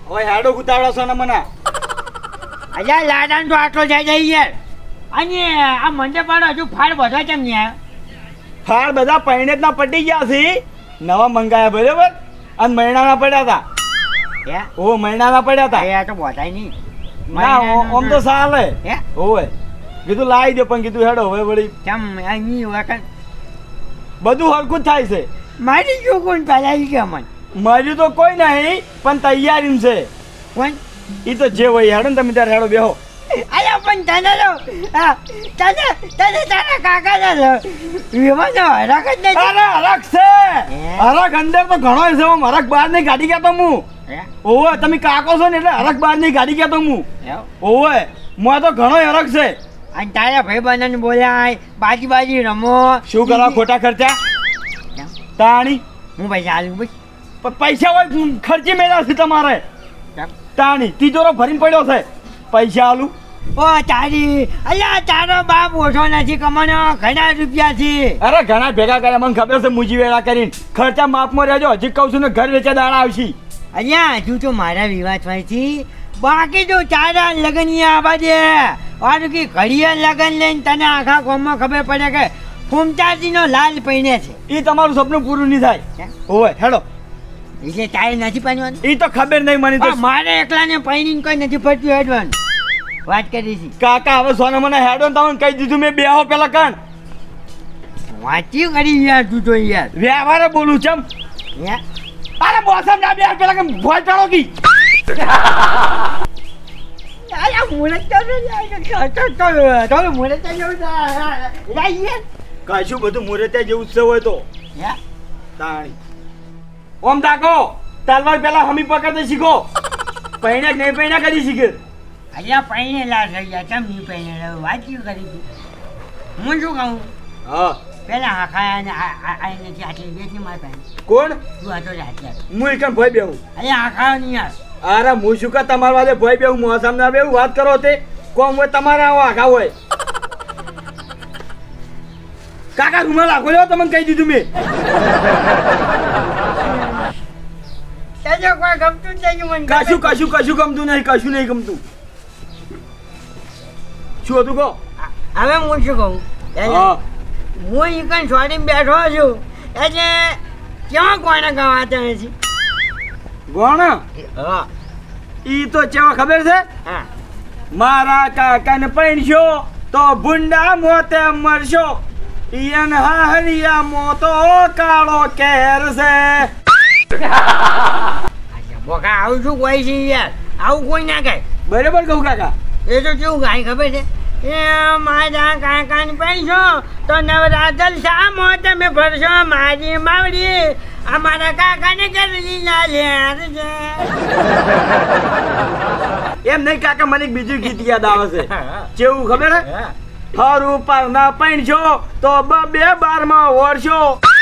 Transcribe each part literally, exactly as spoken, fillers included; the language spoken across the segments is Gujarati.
ઓય હેડો ઉતાવળો છો ને મને અલ્યા લાડાન તો આટલો જાય જાય યાર અને આ મંડપ વાળો હજુ ફાળ બધો કેમ નહીં આવ્યો ફાળ બધા પૈણે જ ના પટી ગયા છે નવા મંગાયા બરાબર અને મહિનાના પડ્યા હતા હે ઓ મહિનાના પડ્યા હતા એ તો બોધાય નહીં ના ઓમ તો ચાલે હે ઓય કીધું લાવી દો પણ કીધું હેડો હવે વળી કેમ અહીં વખત બધું હરખું જ થાય છે મારી જો કોણ પેલાવી કે મને માર્યું તો કોઈ નહીં પણ તૈયારી છે કોણ એ તો જે હોય હેડો ને તમે ત્યારે હેડો બેહો અલ્યા પણ તને લો હા તને તને તારા કાકા ને લો વિમા તો હરક જ નથી અરે હરક છે હરક અંદર તો ઘણો છે હું હરક બહાર ની ગાડી કહેતો હું ઓવે તમે કાકો છો ને એટલે હરક બહાર ની ગાડી કહેતો હું ઓવે મોં તો ઘણો હરક છે અને તારા ભાઈ બહેનોને બોલાય બાજી બાજી રમો શું કરવા ખોટા ખર્ચા તાણી હું પૈસા આલું ભાઈ પણ પૈસા હોય ખર્ચી મેળા છે તમારે તાણી તિજોરો ભરીને પડ્યો છે પૈસા આલું ઓ તારી અલ્યા તારો બાપ ઓછો નથી કમાનો ઘણા રૂપિયા છે અરે ઘણા ભેગા કર્યા મને ખબર છે મુજી વેળા કરીને ખર્ચા માપમાં રહેજો હજી કહું છું ને ઘર વેચા દાડા આવશે અલ્યા હજુ તો મારા વિવાહ થાય છે બાકી તો તારા લગન આવા દે ઓર કે ઘડિયા લગન લઈને તને આખા ગામમાં ખબર પડે કે ફૂમતાજી નો લાલ પૈણે છે એ તમારું સપનું પૂરું નહીં થાય ઓય હેડો એટલે તારે નથી પાડવાનું એ તો ખબર નહીં મને તો મારે એકલાને પૈણીને કોઈ નથી પડતું હેડવાનું વાત કરી છે કાકા હવે સોના મને હેડો ને તમને કહી દીધું મેં બેહો પેલા કાન વાંચ્યું કરી યાર તું તો યાર વ્યવહારે બોલું ચમ અરે બોસમ ના બે પેલા કે ભોય ચાલો કી અરે મુરત તો તો તો મુરત જેવું યાર કશું બધું મુરત જેવું છે હોય તો તાણી ઓમ તાકો તલવાર પેલા હમી પકડતે શીખો પૈણે નહીં પૈણા કરી શીખે અલ્યા પૈણે લા થઈ ગયા ચમ નહીં પૈણે વાંચ્યું કરી તું હું શું કહું હા પેલા હા ખાયા ને આ નથી આટલી બેસી માર પાસે કોણ તું આ તો રાખ્યા હું એકમ ભય બેહું અલ્યા આ ખાયો નહીં યાર અરે હું શું કા તમારા વાદે ભય બેહું મોં સામે બેહું વાત કરો તે કોમ હોય તમારા આવો આઘા હોય કાકા રૂમાલ રાખો લ્યો તમને કહી દીધું મેં તને કોઈ ગમતું જ નહીં મને કશું કશું કશું ગમતું નહીં કશું નહીં ગમતું શું હતું કહો હવે હું શું કહું હું ઈકન છોડીને બેઠો છું એટલે ક્યાં કોને ગવાતા નથી કોણ હા ઈ તો કેવા ખબર છે હા મારા કાકાને પૈણશો તો ભૂંડા મોતે મરશો ઈયન હા હરિયા મોતો કાળો કેર છે બોકા આવું શું કોઈ છે યાર આવું કોઈ ના કહે બરાબર કહું કાકા એ તો કેવું ગાય ખબર છે એ મારા કાકાને પૈસો તો નવરાત્ર શામો તમે ભરશો મારી માવડી અમારા કાકાને કરી ના લેર છે એમ નહીં કાકા મને એક બીજું ગીત યાદ આવે છે કેવું ખબર હે હરું પર ના પૈણશો તો બે બાર માં ઓરશો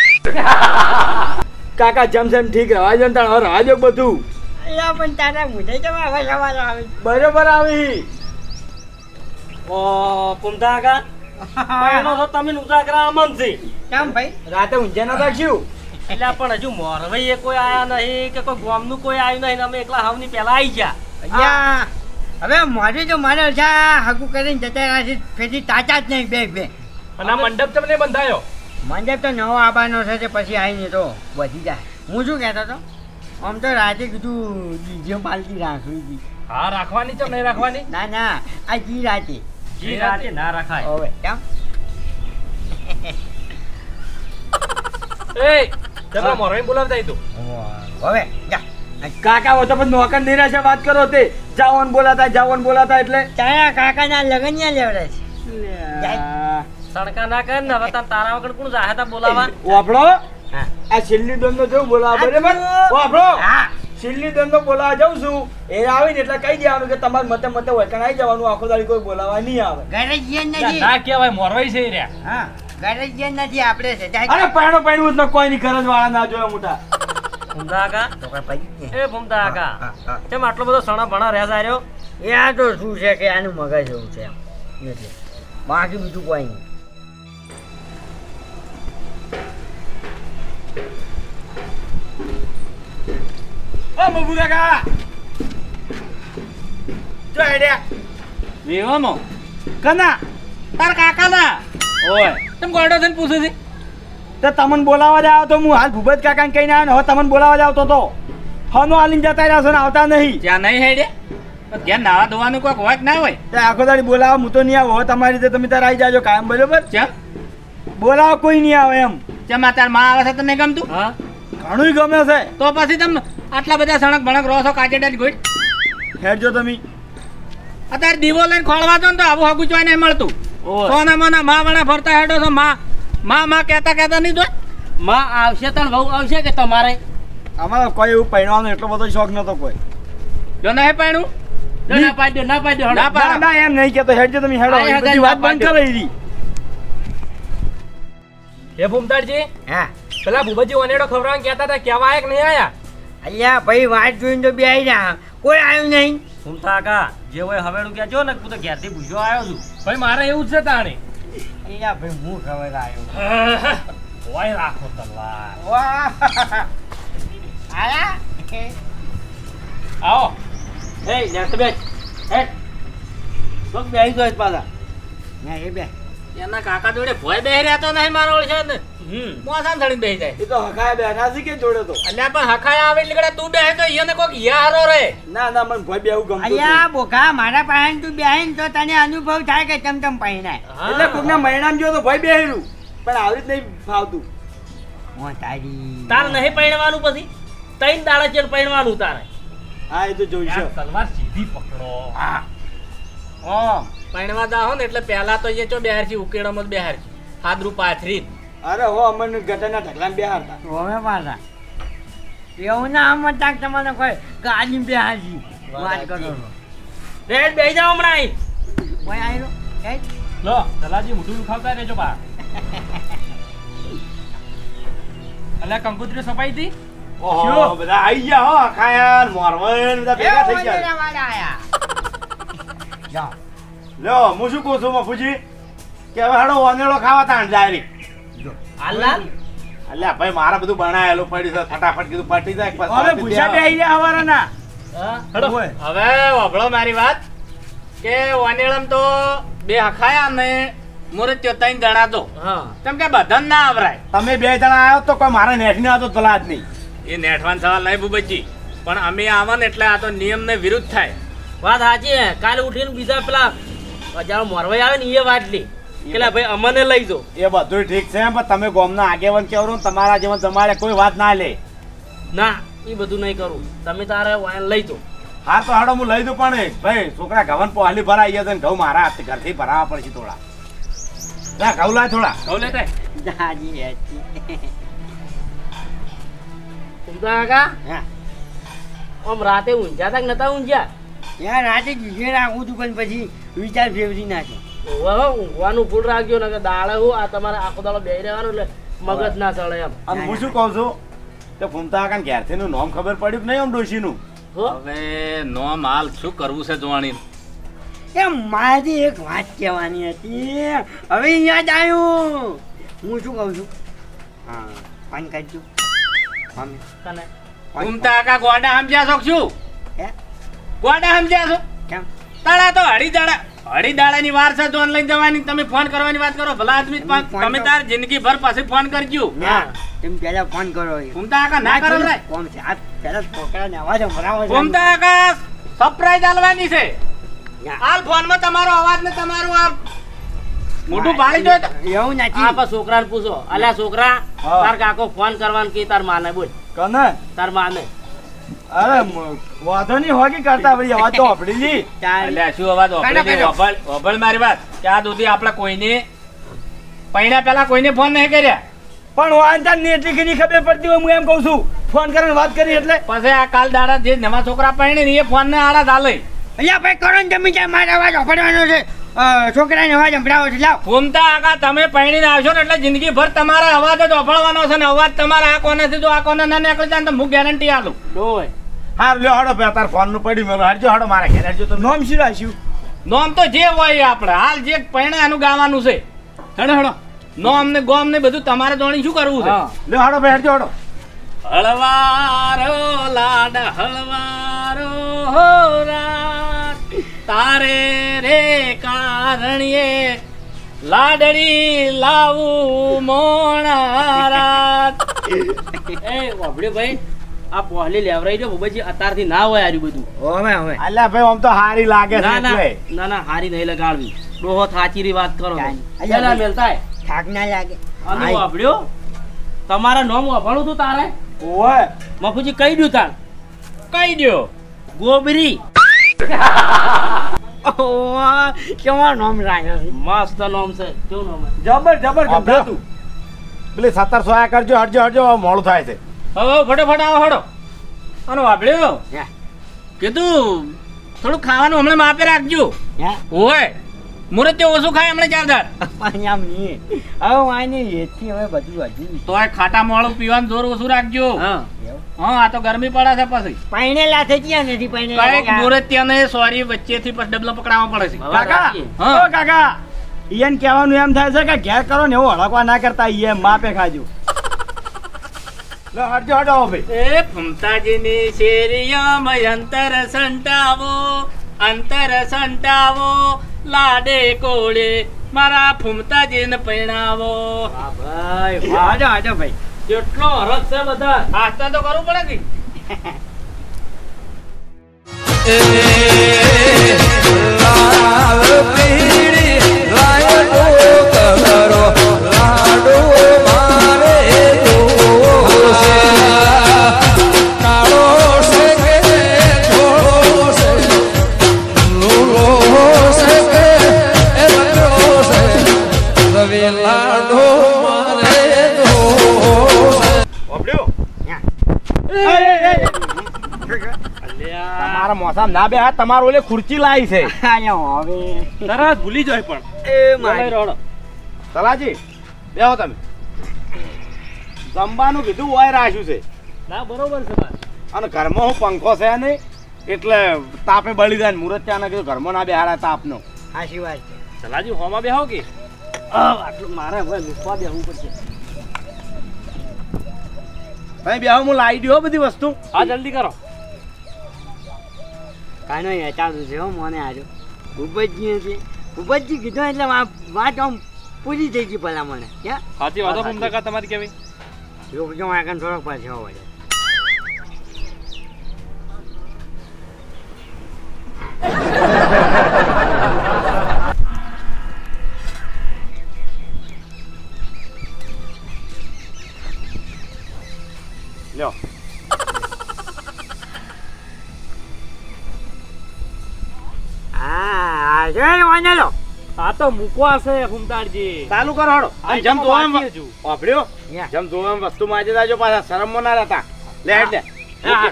કાકા જેમ જેમ ઠીક રવા જો ને રવા જો બધું અલ્યા પણ તારા મુઢે જવા હવે સવાલ આવે બરોબર આવી ઓ પુમતા કા પાયનો તો તમે ઉજાગરા અમન છે કેમ ભાઈ રાતે ઊંઝા ના રાખ્યું એટલે પણ હજુ મોરવઈએ કોઈ આયા નહીં કે કોઈ ગામનું કોઈ આવ્યું નહીં અમે એકલા હાવની પહેલા આવી ગયા અલ્યા હવે મારી તો મારે ઓછા હકુ કરીને જતા રહ્યા છે ફેરી તાચા જ નહીં બે બે અને આ મંડપ તમને બંધાયો મંડપ તો નવો આવવાનો છે તે પછી આવીને તો વધી જાય હું શું કહેતો હતો આમ તો રાતે કીધું ડીજે પાલટી રાખવી હા રાખવાની છે નહીં રાખવાની ના ના આ જી રાતે જી રાતે ના રખાય હવે કેમ એ તમે મોરવાઈ બોલાવતા તું હવે જા કાકા હો તો પણ નોકર નિરાશા વાત કરો તે જાવન બોલાતા જાવન બોલાતા એટલે તારા કાકાના લગન ન્યા લેવડે છે સણકા ના કર ને હવે તાર તારા વગર કોણ જાહે તા બોલાવા વાપડો આ છેલ્લી દોન નો જો બોલાવા બરાબર વાપડો હા છેલ્લી દોન નો બોલાવા જાઉં છું એ આવીને એટલે કહી દેવાનું કે તમારે મતે મતે વળકણ આવી જવાનું આખો દાડી કોઈ બોલાવા નહીં આવે ઘરે જ નથી ના કહેવાય મોરવાઈ છે રે હા ઘરે જ નથી આપણે છે અરે પાણો પાણવું તો કોઈ ની ખરજ વાળા ના જોયો મોટા ભૂમતા કા તો કઈ પડી એ ભૂમતા કા કેમ આટલો બધો સણા ભણા રહેતા રહ્યો એ આ તો શું છે કે આનું મગજ એવું છે એટલે બાકી બીજું કોઈ નહીં ઓ મબુ કાકા જો હેડ્યા વેવામાં કના તાર કાકાના ઓય તમ ગોડો થઈને પૂછે છે તો તમને બોલાવા જ આવ્યો તો હું હાલ ભૂપત કાકાને કહીને આવ્યો ને હવે તમને બોલાવા જ આવતો તો હનો હાલીને જતા રહ્યા છો ને આવતા નહીં ત્યાં નહીં હેડે પણ ઘેર નાવા ધોવાનું કોઈક હોય કે ના હોય તે આખો દાડી બોલાવો હું તો નહીં આવો હવે તમારી રીતે તમે તાર આવી જાજો કાયમ બરોબર ચમ બોલાવો કોઈ નહીં આવે એમ ચમ આ તાર માં આવે છે તને ગમતું હા ઘણું ગમે છે તો પછી તમે આટલા બધા સણક ભણક રહો છો કાચેડા જ ગોઈ હેડજો તમે અત્યારે દીવો લઈને ખોળવા દો ને તો આવું હગું ચોય નહીં મળતું સોના મોના માં વણા ફરતા હેડો છો માં માં માં કહેતા કહેતા નહીં દો માં આવશે તણ બહુ આવશે કે તમારે અમારે કોઈ એવું પહેરવાનો એટલો બધો શોખ નતો કોઈ જો નહીં પાણું જો ના પાડ્યો ના પાડ્યો ના ના ના એમ નહીં કેતો હેડજો તમે હેડો આ એ બધી વાત બંધ કરે રી હે ભૂમતાડજી હા પેલા ભૂપતજી ઓનેડો ખવડાવવાનું કહેતા હતા કેવા આયા કે નહીં આયા અલ્યા ભાઈ વાત જોઈને તો બે આવી રહ્યા કોઈ આવ્યું નહીં ઘૂમતા કા જે હોય હવેડું ક્યાં જો ને હું તો ઘેરથી ભૂસ્યો આવ્યો છું ભાઈ મારે એવું જ છે તાણે અલ્યા ભાઈ હું ખબર આવ્યો હોય રાખો તલવાર વાહ આયા આવો એ નેક્સ્ટ બેચ હે લોક બેહી ગયો પાછા ના એ બે એના કાકા જોડે ભોય બેહી રહ્યા તો નહીં મારો ઓળખે ને હમ મોસામ થડીને બેહી જાય એ તો હકાય બેઠા છે કે જોડે તો અલ્યા પણ હખાયા આવે એટલે કડા તું બેહે તો એને કોક યારો રે ના ના મને ભય બેવું ગમતું અલ્યા બોખા મારા પાસે તું બેહીન તો તને અનુભવ થાય કે ચમ ચમ પહેરાય એટલે કોકના મહિનામાં જો તો ભય બેહેરું પણ આવી જ નહીં ફાવતું હું તારી તાર નહીં પહેરવાનું પછી ત્રણ દાડા ચેર પહેરવાનું તારે હા એ તો જોઈશે તલવાર સીધી પકડો હા ઓમ પૈણવા દા હો ને એટલે પહેલા તો એ ચો બેહાર છે ઉકેડામાં જ બેહાર છે હાદરું પાથરી અરે હો અમને ગટરના ઢગલામાં બેહારતા હવે પાછા એવું ના આમ તાક તમને કોઈ ગાડી બે હાજી વાત કરો છો. રેડ બેહી જાવ હમણાં અહીં. કોઈ આયરો એ લો તલાજી મોઢું ખાવતા રહેજો બા અલ્યા કંકુતરી સફાઈ હતી ઓહો બધા આઈ ગયા હો ખાયા મોરવન બધા ભેગા થઈ ગયા ઓનેરા વાળા આયા જા લ્યો હું શું કહું છું મફુજી કે હવે હાડો વાનેડો ખાવા તાણ જાય રી હાલના અલ્યા ભાઈ મારા બધું બનાયેલું પડ્યું છે ફટાફટ કીધું પટી જાય પછી હવે ભૂસા બેહી ગયા હવારના હેડો હવે વભળો મારી વાત કે વાનેળમ તો બે હખાયા ને મુરત્યો ત્રણ જણા તો હા કેમ કે બધાને ના આવરાય તમે બે જણા આવ્યો તો કોઈ મારે નેઠને આવતો ભલા જ નહીં એ નેઠવાન સવાલ નહીં બુબજી પણ અમે આવા ને એટલે આ તો નિયમ ને વિરુદ્ધ થાય વાત સાચી હે કાલે ઉઠીને બીજા પેલા હજારો મોરવાઈ આવે ને એ વાત લી પેલા ભાઈ અમને લઈ જો એ બધું ઠીક છે પણ તમે ગામના આગેવાન કેવરો તમારા જેવા તમારે કોઈ વાત ના લે ના એ બધું નહીં કરું તમે તારે વાયન લઈ જો હા તો હાડો હું લઈ દઉં પણ ભાઈ છોકરા ઘવન પોહલી ભરાઈ ગયા છે ને ઘઉં મારા હાથ ઘરથી ભરાવા પડશે થોડા ના ઘઉં લાય થોડા કહું લેતા જાજી હતી તુમતા કાકા હા આમ રાતે ઊંઝા તક નતા ઊંઝા યાર રાતે જીજે રાખું તું પણ પછી વિચાર ફેરવી નાખે ઓહો ઊંઘવાનું ફૂલ રાખજો ને કે દાડે હું આ તમારે આખો દાડો બેહી રહેવાનું એટલે મગજ ના ચડે એમ અને હું શું કહું છું કે ફૂમતા કાકા ઘેરથી નું નામ ખબર પડ્યું કે નહીં આમ ડોશીનું હો હવે નોમ હાલ શું કરવું છે જોવાની એ મારી એક વાત કહેવાની હતી હવે યાદ આવ્યું હું શું કહું છું હા ફોન કરજો મમ્મી કને ઘૂમતા કાકા ગોડા સમજ્યા છો કે શું હે ગોડા સમજ્યા છો કેમ તાળા તો હળી દાડા હળી દાડાની વાર છે જોન લઈને જવાની તમે ફોન કરવાની વાત કરો ભલા આદમી જ પણ ફોન તમે તો- તાર જિંદગી ભર પાછી ફોન કરજો ના તમે પહેલા ફોન કરો એ. ઘૂમતા કાકા ના કરો રે કોમ છે આ પહેલા છોકરાને અવાજ સંભળાવો છે. ઘૂમતા કાકા સરપ્રાઈઝ આલવાની છે ના. હાલ ફોન માં તમારો અવાજ ને તમારું આ મોટું પાડી દો તો એવું નથી આ પા છોકરાને પૂછો અલ્યા છોકરા હા. તાર કાકો ફોન કરવાનું કે તાર માને બોલ કને તાર માને અરે મ- વાંધો નહીં હોગી કરતા ભાઈ અવાજ તો આપડી જી ચાલ. એટલે શું અવાજ કાઢો, ઓભળી કાઢો. ઓભળ ઓભળ મારી વાત ત્યાં સુધી આપણે કોઈને પૈણા પેલા કોઈને ફોન નહીં કર્યા પણ વાંધા નેટલી કે નહીં ખબર પડતી હોય હું એમ કહું છું ફોન કરીને વાત કરી એટલે પછી આ કાલ દાડા જે નવા છોકરા પૈણે ને એ ફોન ને આડા ચાલે અહીંયા ભાઈ કરો ને તમે ત્યાં મારો અવાજ સંભળાવવાનો છે અ, છોકરાને અવાજ સંભળાવો છે લાવ ઘૂમતા આકા તમે પૈણીને આવશો ને એટલે જિંદગી ભર તમારા અવાજ જ ઓભળવાનો છે ને અવાજ તમારા આ કોનેથી જો આ કોને ના નીકળી જાય ને તો હું ગેરંટી આલું ડોય હા લ્યો હાડો ભાઈ તાર ફોન નું પડ્યું મેલો હાડજો હાડો મારા ઘેર હાડજો તો નોમ શું રાખ્યું નોમ તો જે હોય એ આપણે હાલ જે પૈણે એનું ગાવાનું છે હેડો હેડો નોમ ને ગોમ ને બધું તમારે જોણી શું કરવું છે હા. લ્યો હાડો ભાઈ હાડજો હાડો હળવારો લાડ હળવારો હો રાત તારે રે કારણીએ લાડડી લાવું મોણારાત. એ વાભળ્યો ભાઈ આ પોહલી લેવરાઈ જો બબજી અત્યારથી ના હોય આર્યું બધું. હવે હવે અલ્યા ભાઈ આમ તો હારી લાગે છે ના ના એટલે ના ના હારી નહીં લગાડવી. ડોહો થાચીરી વાત કરો છો. અલ્યા પેલા ભાઈ. મેલતાય થાક ના લાગે અને વાભળ્યો તમારા નામ વાપરવું તું તારે ઓય મફુજી કહી દઉં તાર કઈ દ્યો. ગોબરી ઓહ કેવો નામ રાખ્યો છે મસ્ત નામ છે કેવું નામ છે? જબર જબર આપડે. ગમતું પેલી સત્તરસો આ કરજો હટજો હટજો હવે મોડું થાય છે. હવે ફટાફટ આવો હડો. અને વાપડ્યો હે કીધું થોડું ખાવાનું હમણાં માપે રાખજો. હે ઓય મુરત તે ઓછું ખાય હમણાં ચાર દાડ. પણ આમ નહીં હવે વાંઈ એથી હવે બધું હજુ તોય ખાટા મોળું પીવાનું જોર ઓછું રાખજો. હા હા આ તો ગરમી પડે છે પછી પૈણેલા થઈ ગયા નથી કઈક પૈણેલા મુરત ત્યાં સોરી વચ્ચેથી પછી ડબલો પકડાવવા પડે છે. હવે કાકા રાખીએ. હા. ઓ કાકા ઈયન કહેવાનું એમ થાય છે કે ઘેર કરો ને એવું હળકવા ના કરતા ઈએ માપે ખાજો લો હટજો હટો ભાઈ એ ફમતાજીની શેરીયામાં અંતર સંટાવો અંતર સંટાવો લાડે કોળે મારા ફૂમતાજીને પૈણાવો. વાહ ભાઈ વાહ. હાજો હાજો ભાઈ કેટલો હરખ છે બધા. નાસ્તા તો કરવું પડે કે ઓબડ્યો એ એ એ તમારા મોસામ ના બે હાથ તમારો ઓલે ખુરચી લાવી છે આયા હવે તરત ભૂલી જાય પણ એ મારી રડો. સલાજી બેહો તમે જમવાનું કીધું ઓય રાખ્યું છે ના બરોબર છે બા. અને ઘરમાં હું પંખો છે નહીં એટલે તાપે બળી જાય ને મુરત ત્યાં કીધું ઘરમાં ના બેહાડા તાપનો હાચી વાત છે સલાજી હોમાં બેહો કે આ આટલું મારે હવે મૂકવા બેહવું પડશે. તમે બેહો હું લાવી દઉં હો બધી વસ્તુ હા જલ્દી કરો. કાનો હેચાતું છે હો મને આજો ભૂપતજી છે ભૂપતજી કીધું એટલે વા- વાત આમ પૂરી થઈ ગઈ ભલા મને ક્યાં સાચી વાતો ફૂમતા કા તમારી કેવી રોકજો વાંકન થોડોક પાછો હોય લ્યો હા આજો વાંધો લો આ તો મૂકવા છે ફૂમતાડજી. ચાલુ કરો હળો આ જેમ તો જોવા એમ બાકી હજુ. વાપર્યો યા. જેમ જોવા એમ વસ્તુ માજે જાજો પાછા શરમમાં ના રહેતા લે હેડ લે હા.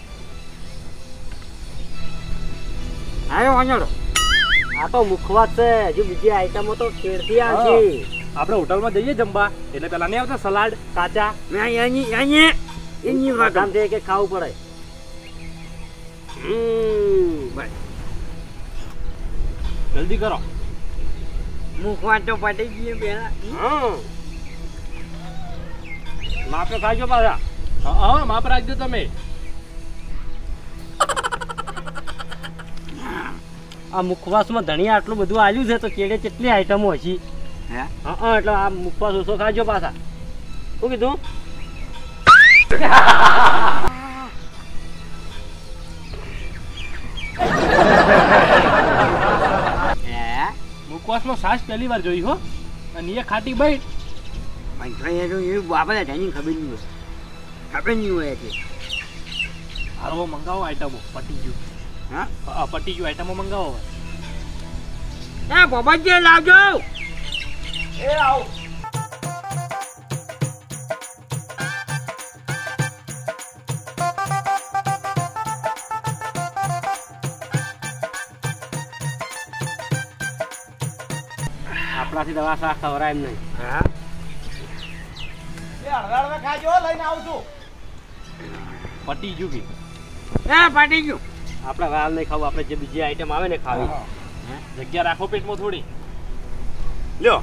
આયો વાંધો લો આ તો મુખવા છે હજુ બીજી આઈટમો તો કેરથી આવશે. આપણે હોટલમાં જઈએ જમવા એટલે પેલા નહીં આવતા સલાડ કાચા મેં એની એની એની વાત ગામ છે કે ખાવું પડે. હમ જલ્દી કરો. મુખવા તો પટી ગયું પેલા હા માપે ખાજો પાછા. હા હા માપ રાખજો તમે. આ મુખવાસમાં ધણિયા આટલું બધું આવ્યું છે તો કેડે કેટલી આઈટમો હશે. હે હા હા એટલે આ મુખવાસ ઓછો ખાજો પાછા. શું કીધું? હે મુખવાસમાં છાશ પહેલી વાર જોઈ હો અને એ ખાટી બાઈ. પણ એ તો એ બાપા તેની ખબર નહીં હોય ખબર નહીં હોય એટલે હારો મંગાવો આઈટમો પટી ગયું. હા હા પટી ગયું આઈટમો મંગાવો. એ બાબાજી લાવજો એ આવો આપણાથી દવા શાક ખવડાય એમ નહીં. હા એ હળગાડવે ખાજો લઈને આવું છું પટી ગયું કે એ પાટી ગયું આપણે વાલ નહીં ખાવું, આપણે જે બીજી આઈટમ આવે ને ખાવી. હા. જગ્યા રાખો પેટમાં થોડી. લ્યો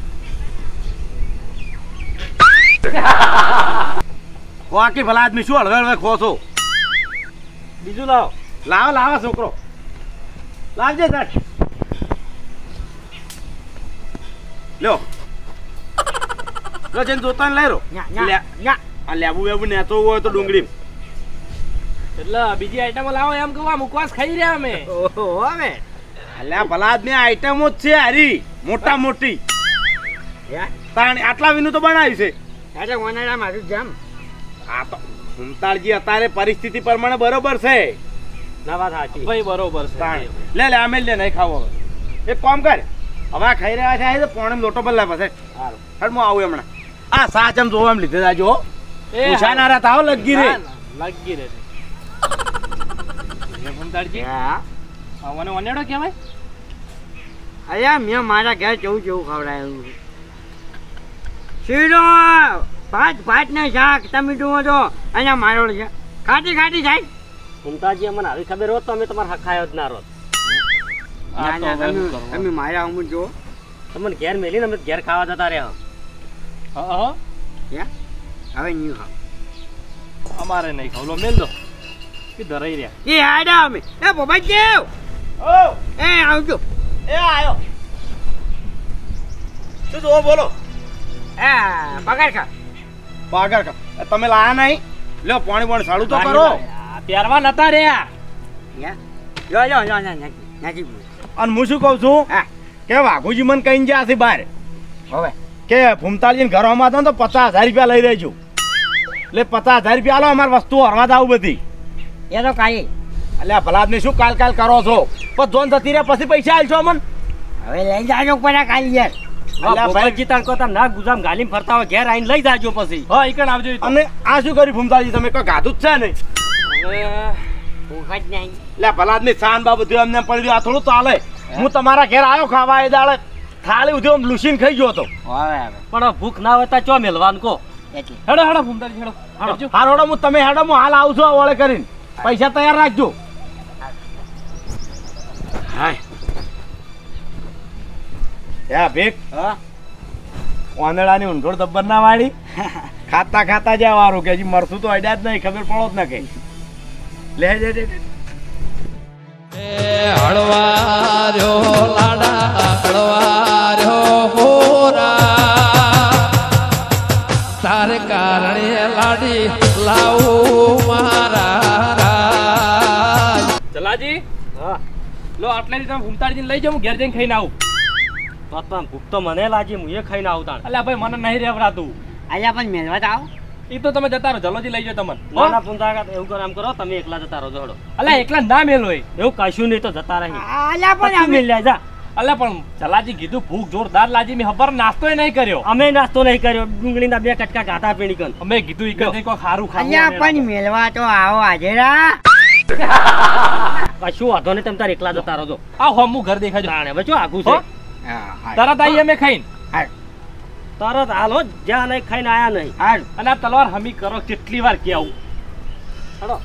ખોકી ભલા આદમી શું હળવે હળવે ખો છો બીજું લાવો. લાવો લાવો છોકરો લાવજે તાર લ્યો લો જઈને જોતા લઈ રો ન્યા, ન્યા, ન્યા. આ લેબુ વેબુ નેતો હોય તો ડુંગળી એટલે બીજી આઈટમો લાવો એમ કહું મુકવાસ ખાઈ રહ્યા અમે ઓહો હવે અલ્યા ભલા આદમી આઈટમો જ છે હારી મોટા મોટી યા તાણ આટલા વિનું તો બનાવ્યું છે અરે ઓનાડા મારું જામ આ તો હુમતાળજી અત્યારે પરિસ્થિતિ પ્રમાણે બરોબર છે ના વાત સાચી ભાઈ બરોબર છે તાણ લે લે આમેલ લે નહીં ખાવો હવે. એક કામ કર હવે આ ખાઈ રહ્યા છે આ તો પોણે લોટો બદલા પછી સારું હડ હું આવું હમણાં આ સાચ એમ જોવા એમ લીધે જાજો હો. એ પૂછા ના રહેતા હો લગી રે ના, ના, લગી રે એ ભૂમતાળજી હા આ મને ઓનેડો કહેવાય અલ્યા મેં મારા ઘેર કેવું કેવું ખવડાયેલું છે શીરો ભાત ભાત ને શાક તમે જુઓ છો અહીંયા મારો છે ખાટી ખાટી થાય ભૂમતાજી અમને આવી ખબર હોત તો અમે તમારે હખાયો જ ના રોત ના આ તો ના હવે તમે શું કરવાનું? તમે મારા અમુક જુઓ તમને ઘેર મેલીને અમે ઘેર ખાવા જતા રહ્યા હા હા યા હવે નહીં ખાવ અમારે નહીં ખાવ લો મેલ દો કે ધરાઈ રહ્યા એ આડા અમે એ બોબા જેવ ઓ એ આવજો એ આયો શું જોવો બોલો એ પગાર ખા પાગર કા તમે લાયા નહીં લ્યો પાણી પાણી સાડું તો કરો આ પહેરવા નતા રહ્યા યા યો યો યો ના નાખી નાખી અને હું શું કહું છું હા કે વાઘુજી મને કહીને ગયા છે બહાર હવે કે ફૂમતાળજીને ઘરમાં હતા ને તો પચાસ હજાર રૂપિયા લઈ રહેજો એટલે પચાસ હજાર રૂપિયા આલો અમારે વસ્તુઓ હરવા આવું બધી એ તો કાઈ એટલે ભલાદને શું કાલ કાલ કરો છો પણ જોન જતી રહે પછી પૈસા આલશો અમન હવે લઈ જાજો પડે કાલી યાર અલ્યા ભાઈ જીતાણ કરતા ના ગુજામ ગાલીમ ફરતા હોય ઘેર આવીને લઈ જાજો પછી હા ઈકણ આવજો ઈ તો. અને આ શું કર્યું ફૂમતાળજી તમે કોઈ ગાધું જ છે ને હવે ભૂખ જ નહીં એટલે ભલાદની શાન બાબત એમને એમ પડી રહ્યું આ થોડું ચાલે હું તમારા ઘેર આવ્યો ખાવા એ દાડે થાળી ઉધી આમ લૂસીને ખાઈ ગયો હતો હવે હવે પણ ભૂખ ના હોય તો ચો મેલવાનું કો એટલે હેડો હેડો ભૂમતાળજી હેડો હેડજો. હારો હેડો હું તમે હેડો હું હાલ આવું છું આ વળે કરીને પૈસા તૈયાર રાખજો હાય યા ભેક હા ઓંદડાની ઊંધોડ દબ્બર ના વાળી ખાતા ખાતા જ્યાં વારું કે હજી મરશું તો અડ્યા જ નહીં ખબર પડો જ ના કે લે લે લે લે. હળવાર્યો લાડા હળવાર્યો હોરા તારે કારણે લાડી લાવું મારા રાજ. ચલાજી હા લો આટલાથી તમે ભૂમતાળજીને લઈ જાઓ હું ઘેર જઈને ખાઈને આવું તો પણ ભૂખ તો મને લાગી હું એ ખાઈને આવતા અલ્યા ભાઈ મને નહીં રેવરાતું અહીંયા પણ મેળવા તો આવો ઈ તો તમે જતા રહો જલોજી લઈ જાઓ તમને ના ના પૂંજાગા એવું કરો આમ કરો તમે એકલા જતા રહો જોડો અલ્યા એકલા ના મેલ હોય એવું કશું નહીં તો જતા રહી આલ્યા પણ પછી અમે મેલ જા અલ્યા પણ ચલાજી કીધું ભૂખ જોરદાર લાજી મેં ખબર નાસ્તોય નહીં કર્યો અમે નાસ્તો નહીં કર્યો ડુંગળીના બે કટકા ગાતા પીણી કન અમે કીધું ઈ કઈ કોઈ ખારું અહીંયા ખાવું પણ મેળવા તો આવો હાજરા કશું વાંધો નહીં તમે તાર એકલા જતા રહો આ હોમું ઘર દેખાજો જાણે હવે શું આઘું છે હો? તરત આવીએ અમે ખાઈને તરત હાલ હો જ્યાં નહીં ખાઈને આયા નહીં હાલ અને આ તલવાર હમી કરો કેટલી વાર કે આવું હડો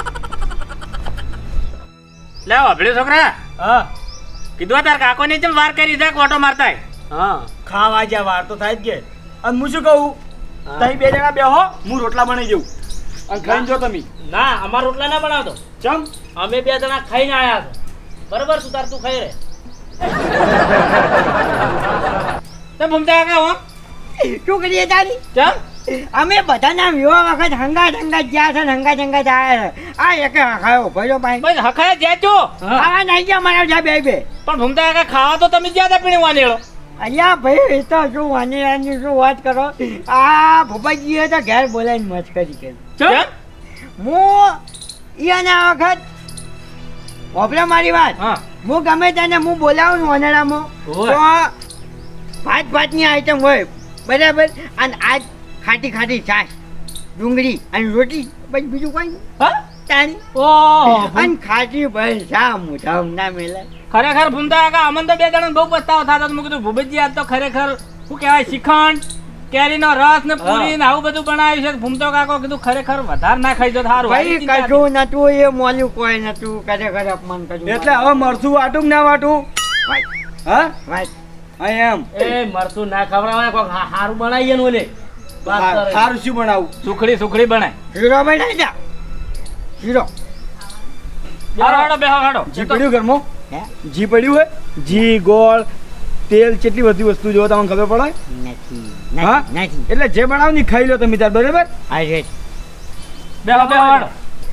લે વાભળ્યો છોકરા હા કીધું તાર કાકો ને ચમ વાર કરી દે ઓટો મારતા હા ખાવા જ્યાં વાર તો થાય જ કે અને હું શું કહું તમે બે જણા બેહો હું રોટલા બનાવી જઉં અને ખાઈને જો તમે ના અમાર રોટલા ના બનાવતો ચમ અમે બે જણા ખાઈને આયા છે બરોબર સુતાર તું ખાઈ રે તો ભૂમતા કાકા હો શું કરીએ તારી ચમ અમે બધાના વિવાહ વખત હંગા હંગા જ્યાં છે ને હંગા હંગા જાય છે આ એક ખાયો ભર્યો ભાઈ બસ હખાય જાજો ખાવા નહીં ગયા મારા જા બે બે પણ ભૂમતા કાકા ખાવા તો તમે જ્યાં પીણી વાનેળો અહીંયા ભાઈ એ તો શું વાનીરાની શું વાત કરો આ ભૂપાજીએ તો ઘેર બોલાવીને મસ્કરી કરી ચમ હું ઈયાના વખત ઓપરા મારી વાત હા હું ગમે તેને હું બોલાવું ને વનાડામાં તો ભાત ભાતની આઈટમ હોય બરાબર અને આજ ખાટી ખાટી છાશ ડુંગળી અને રોટી પછી બીજું કોઈ નહીં હા તાણી ઓહો અને ખાટી ભાઈ શા મુઠામ ના મેલા ખરેખર ભૂમતા કાકા અમને તો બે જણા બહુ પસ્તાવો થતો મેં કીધું ભૂપતજી આજ તો ખરેખર શું કહેવાય શ્રીખંડ કેરીનો રસ ને પૂરી ને આવું બધું બનાવ્યું છે ભૂમતો કાકો કીધું ખરેખર વધારે ના ખાઈ જો સારું ભાઈ કશું નતું એ મોલ્યું કોઈ નતું ખરેખર અપમાન કર્યું એટલે હવે મરશું વાટું કે ના વાટું ભાઈ હા ભાઈ હા એમ એ મરતું ના ખવડાવે કોક સારું બનાવીએ ને ઓલે વાત કરે. સારું શું બનાવું સુખડી સુખડી બનાય શીરો બનાવી જા શીરો હારો હાડો બેહો હાડો જીપડ્યું ઘરમાં હે ઘી પડ્યું હોય ઘી ગોળ તેલ કેટલી બધી વસ્તુ જો તમને ખબર પડે નથી હા નથી નથી એટલે જે બનાવ ની ખાઈ લો તમે તાર બરાબર અરે બેહો બેહો હાલો.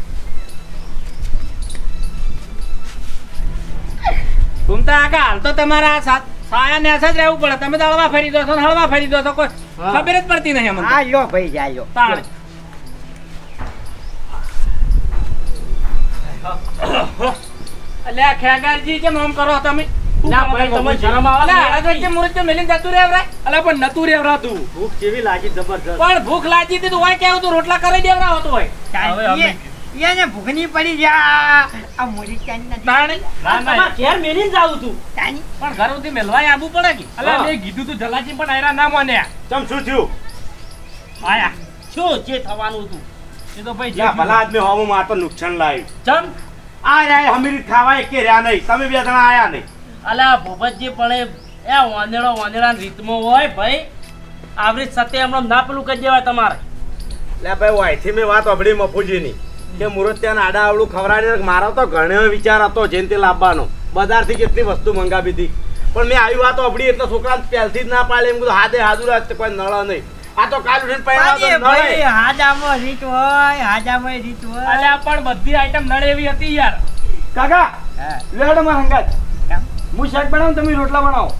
ઘૂમતા કાકા હાલ તો તમારા સા- સાયા ને જ રહેવું પડે. તમે તો હળવા ફરી દો છો ને હળવા ફરી દો છો, કોઈ ખબર જ પડતી નહીં અમને. આ લો ભાઈ જા લો તાણે. અલ્યા ખેગારજી કેમ આમ કરો તમે? ના, ભાઈ, તમને શરમ આવે ને? અલ્યા, આ તો જે મુરત મેલીને જતું રહેવરાય. અલા પણ નતું રેવરાતું. ભૂખ કેવી લાગી જબરજસ્ત. પણ ભૂખ લાગી હતી તો હોય કેવું તું રોટલા કરી દેવરાવો તો હોય. હવે અમે- એને ભૂખની પડી જા આ મોરી ચાની નથી તાણે. ના, ના, ઘેર મેલીને જાવું તું. ચાની પણ ઘર સુધી મેલવાય આવવું પડે કે? અલા મેં કીધું તું જલાજી પણ આયરા ના માન્યા. ચમ શું થયું આયા. શું જે થવાનું હતું એ તો ભાઈ જે યા ભલા આદમી હોવું માં તો નુકસાન લાવ્યું ચમ આ રહ્યા હમીરી ખાવા એકે રહ્યા નહીં તમે બે જણા આયા નહીં અલા ભૂપતજી પણ એ એ વાંદેડો વાંદેડા રીતમાં હોય ભાઈ આવરી સત્ય હમણાં ના પેલું કહી દેવાય તમારે. લે ભાઈ વાયથી મેં વાત અબડી મફુજીની કે મુરત ત્યાં આડા આવડું ખવડાવી મારો તો ઘણો વિચાર હતો જેને તે લાવવાનો બજારથી કેટલી વસ્તુ મંગાવી હતી પણ મેં આવી વાત અબડી એટલે છોકરા પહેલથી જ ના પાડે એમ કીધું હાથે હાજુ રાત કોઈ નળ નહીં આ તો કાલ ઉઠીને પહેલા તો ભાઈ નળે હાજામાં રીત હોય હાજામાં રીત હોય અલ્યા પણ બધી આઈટમ નડે એવી હતી યાર. કાકા હા લેડો માં હંગાત કેમ? હું શાક બનાવું તમે રોટલા બનાવો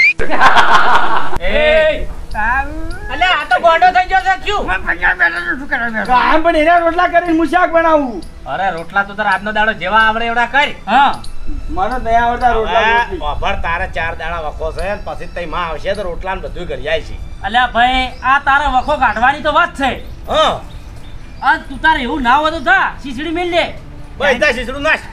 એ સારું અલ્યા આ તો ગોંડો થઈ ગયો છે શું? હું પંજાબ બેઠો છું, શું કરવા બેઠો? કામ પણ એના રોટલા કરીને હું શાક બનાવું અરે રોટલા તો તાર આજનો દાડો જેવા આવડે એવડા કરી. હા મને નહીં આવડતા રોટલા હવે રોટલી. વાભર તારે ચાર દાડા વખો છે ને પછી તઈ માં આવશે તો રોટલા ને બધું કરી જાય છે અલ્યા ભાઈ આ તારા વખો કાઢવાની તો વાત છે. હા આ તું તારે એવું ના હોય તો થા શીશડી મેલ દે. ભાઈ ત્યાં શીશડું નાખ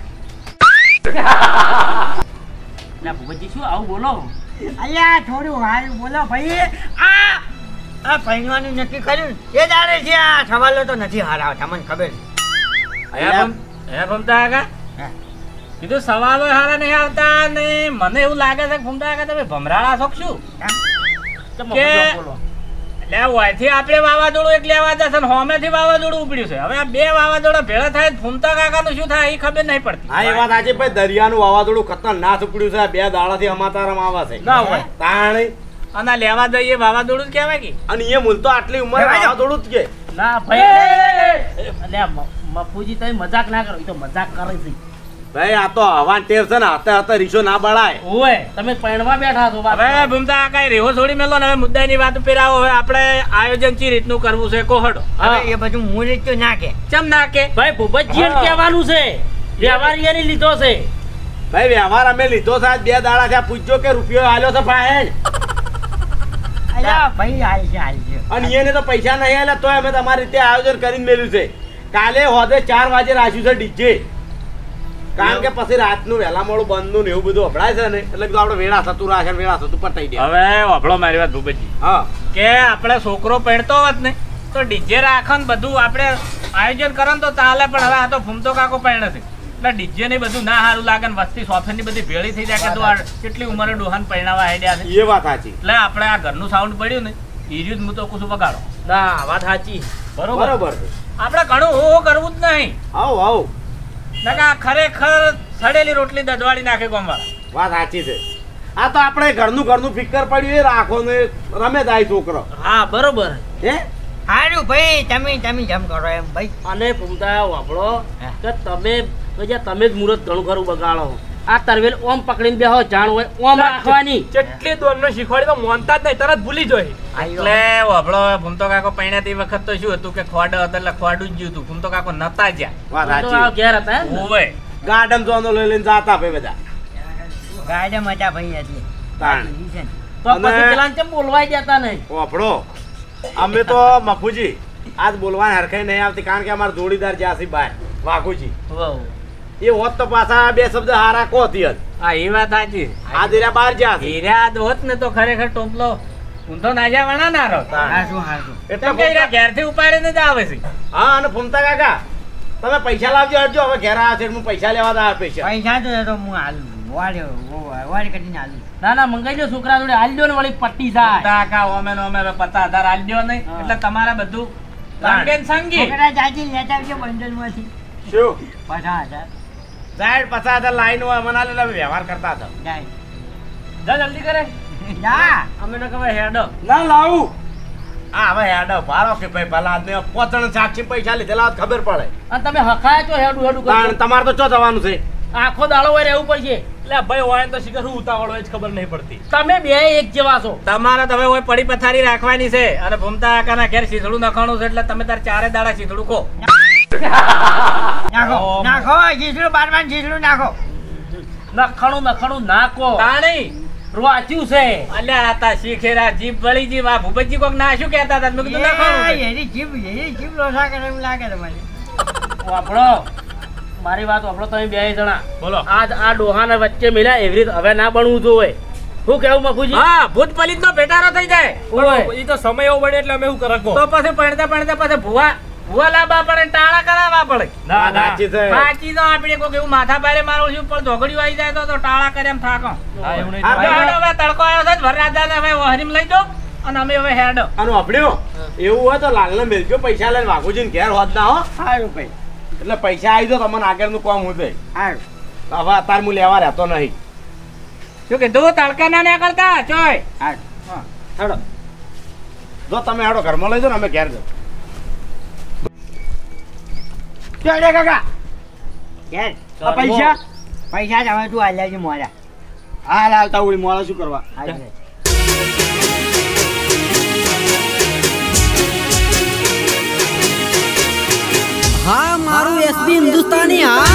અલ્યા ભૂપતજી શું આવું બોલો? અલ્યા થોડું હારું બોલો ભાઈ આ આ પહેરવાનું નક્કી કર્યું ને, એ દાડે છે આ સવાલો તો નથી હારાવતા મને ખબર છે હે ભમ- હે ભમતા કાકા? હા. કીધું સવાલો હારા નહીં આવતા ને મને એવું લાગે છે કે ભમતા કાકા તમે ભમરાળા છો કે શું? ચમ કે- મફત બોલો. એટલે ઓયથી આપણે વાવાઝોડું એક લેવા જશે ને હોમેથી વાવાઝોડું ઉપડ્યું છે. હવે આ બે વાવાઝોડા ભેળા થાય તો ભમતા કાકાનું શું થાય એ ખબર નહીં પડતી. હા એ વાત આજે ભાઈ દરિયાનું વાવાઝોડું ખતરનાક ઉપડ્યું છે આ બે દાડાથી અમાતારામાં આવે છે ના હોય. તાણી અને આ લેવા જઈએ વાવાઝોડું જ કહેવાય કે? અને એ મૂલ તો આટલી ઉંમરે કહેવાય ને. વાવાઝોડું જ કે ના ભાઈ અલ્યા મ- મફુજી તમે મજાક ના કરો, એ તો મજાક કરે છે. ભાઈ આ તો હવાન ટેવ છે ને હાથે હાથે રીસો ના બળાય ઓય તમે પૈણવા બેઠા છો વાત હવે કરો. ભમતા કાકા રેવો છોડી મેલો ને હવે મુદ્દાની વાત ઉપર આવો. હવે આપણે આયોજન ચી રીતનું કરવું છે કોહડો. હવે એ બધું મૂળ તો નાખે ચમ નાખે ભાઈ ભૂપતજી એમ કહેવાનું છે વ્યવહારિયાની લીધો છે. ભાઈ વ્યવહાર અમે લીધો છે આજ બે દાડા થયા પૂછજો કે રૂપિયો આલ્યો છે ભાઈ અલ્યા ભાઈ હાલ છે હાલ છે અને એને તો પૈસા નહીં આલ્યા તોય અમે તમારી રીતે આયોજન કરીને મેલ્યું છે કાલે હોદે ચાર વાગે રાખ્યું છે ડીજે કારણ કે પછી રાતનું વહેલા મોડું બંધનું ને એવું બધું અભડાય છે ને એટલે કીધું આપણે વેળા થતું રાખે વેળા થતું પટાઈ દે હવે વાપડો મારી વાત ભૂપતજી હા કે આપણે છોકરો પહેરતો હોત ને તો ડીજે રાખો ને બધું આપણે આયોજન કરો ને તો ચાલે. પણ હવે આ તો ફૂમતો કાકો પહેણે છે એટલે ડીજે ને બધું ના સારું લાગે ને વસ્તી સોફેર ની બધી ભેળી થઈ જાય કે તું આ કેટલી ઉંમરે ડોહાન પહેણાવા હેડ્યા છે. એ વાત સાચી એટલે આપણે આ ઘરનું સાઉન્ડ પડ્યું ને એ રહ્યું હું તો કુછું બગાડો. ના વાત સાચી. બરોબર બરોબર છે આપણે ઘણું હો હો કરવું જ નહીં. આવો આવો નકા ખરેખર સડેલી રોટલી દડવાડી નાખે ગોમવાળા. વાત સાચી છે આ તો આપણે ઘરનું ઘરનું ફિકર પડ્યું એ રાખો ને રમે જાય છોકરો હા બરોબર. હે હારું ભાઈ તમે તમે જમ કરો એમ ભાઈ અને ભૂમતા વાપરો કે તમે ભૈયા તમે જ મુહૂર્ત ઘણું ખરું બગાડો. આ તરવેલ ઓમ પકડીને બેહો જાણ હોય ઓમ રાખવાની. જેટલી દોડનો શીખવાડી તો મોનતા જ નહીં, તરત ભૂલી જોઈ. એટલે વાપડો ભૂમતો કાકો પહેણ્યા તે વખત તો શું હતું કે ખોડ હતું એટલે ખોડું જ ગયું હતું. ભૂમતો કાકો નતા જ્યાં વાત તો આ સાચી ઘેર હતા હે? ઓવે ગાર્ડન જોવાનો લઈ લઈને જાતા ભાઈ બધા ગાડા મજા ભાઈ એટલે તાણ. ઈ છે ને. તો અને- પછી પેલા કેમ બોલવાય જતા નહીં? ઓફડો અમે તો મફુજી આજ બોલવાની હરખાઈ નહીં આવતી કારણ કે અમારા જોડીદાર જ્યાં છે બાય વાઘુજી વાવ. એ હોત તો પાછા બે શબ્દ હારા કોતી હત હા એ વાત સાચી. આ દેરા બાર જ્યાં છે હીરા હોત ને તો ખરેખર ટોપલો ઊંધો નાજા વણા ના રહો. હારું હારું એટલે કેમ કે હીરા ઘેરથી ઉપાડીને જ આવે છે. હા અને ફૂમતા કાકા તમે પૈસા લાવજો હટજો હવે ઘેર આવ્યા છે એટલે હું પૈસા લેવા દા પૈસા પૈસા તો તો હું હાલું વાડે વાડે કરીને હાલું ના ના મંગાઈ લો છોકરા જોડે હાલ દો ને વળી પટ્ટી થાય. કાકા ઓમે ને ઓમે હવે પચાસ હજાર આલ્યો નહીં હા. એટલે તમારે બધું સંગેન સંગી. છોકરા જાજી લેતા આવજો બંડલમાંથી શું પચાસ હજાર સાઈડ પચાસ હજાર લાઈન હોય મને આલે એટલે અમે વ્યવહાર કરતા હતા. જાય. જા જલ્દી કરે જા. અમે ન ખબર હેડો ના લાવું આ હવે હેડો ભારો કે ભાઈ ભલા આદમી પોચણ સાક્ષી પૈસા લીધેલા હોત ખબર પડે. અને તમે હખાય તો હેડું હેડું તાણ તમારે તો ચો જવાનું છે? આખો દાડો હોય રહેવું પડશે એટલે ભાઈ હોય તો શીખર હું ઉતાવળ હોય જ ખબર નહીં પડતી. તમે બે એક જેવા છો તમારે તમે હોય પડી પથારી રાખવાની છે અને ભૂમતા કાકાના ઘેર શીતળું નખાણું છે એટલે તમે તાર ચારે દાડા શીતળું કહો નાખો નાખો જીસડું બારમાન જીસડું નાખો. નખાણું નખાણું નાખો તાણી રોચ્યું છે અલ્યા આતા શીખેરા જીભ વળી જી વા ભૂપતજી કોક ના શું કહેતા હતા મેં કીધું નખાણું છે. એની જીભ એની જીભ લોસા કરે એવું લાગે તમને. વાપરો મારી વાત વાપરો તમે બે જણા બોલો. આજ આ ડોહાના વચ્ચે મિલ્યા એવી રીતે હવે ના બનવું જોઈએ. શું કેવું મફુજી? હા ભૂત પલિત નો ભેટારો થઈ જાય પણ એ તો સમય એવો બને એટલે અમે શું કરકો. તો પછી પડતા પડતા પછી ભૂવા ભૂવા લાવવા પડે ને ટાળા કરાવવા પડે. ના ના સાચી છે. બાકી તો આપણે કોઈ એવું માથા ભારે મારું છું પણ ઝોગડીઓ આવી જાય તો તો ટાળા કરે એમ થાકો. હા, એવું નહીં હા, થાય. હવે હેડો, હવે તડકો આવ્યો છે વરરાજાને હવે વહરીમ લઈ દો અને અમે હવે હેડો. અને અભડ્યો એવું હોય તો લાલને મેલજો પૈસા લઈને વાઘુજીને ઘેર હોત ના હો. સારું ભાઈ એટલે પૈસા આવી તો તમને આગળનું કામ હું દે. સારું. હવે અત્યારે હું લેવા રહેતો નહીં. શું કીધું તડકા ના નીકળતા ચોય. સારું. હેડો જો તમે હેડો ઘરમાં લઈ જાઓ ને અમે ઘેર જાઓ. ચાલે કાકા ઘેર. આ પૈસા પૈસા તમે તું આલ્યા છે મોરા. હા લાવતા ઉડી મોડા શું કરવા? હા મારું એસબી હિન્દુસ્તાની હા